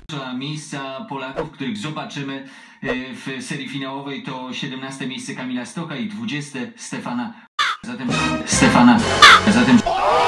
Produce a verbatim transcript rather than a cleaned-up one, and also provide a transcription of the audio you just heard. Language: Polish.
Miejsca Polaków, których zobaczymy w serii finałowej, to siedemnaste miejsce Kamila Stocha i dwudzieste Stefana. Zatem Stefana. Zatem